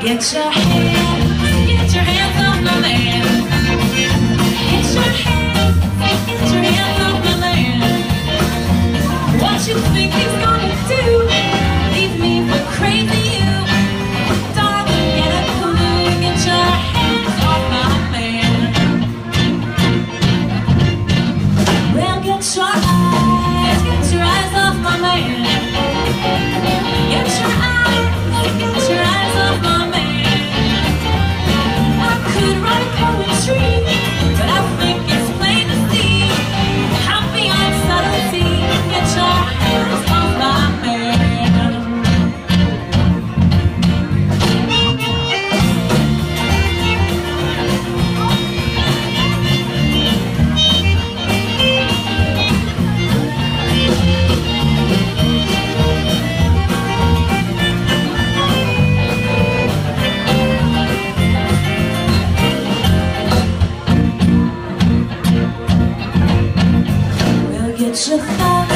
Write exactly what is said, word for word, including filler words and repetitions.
Get your hands, get your hands off my man. Get your hands, get your hands off my man. What you think he's gonna do? Leave me for crazy you. Darling, get a clue. Get your hands off my man. Well, get your eyes, get your eyes off my man. Get your eyes, get your eyes off my man. But I think it's plain to see, I'm beyond subtlety. Get your hands off my man. Get your thoughts.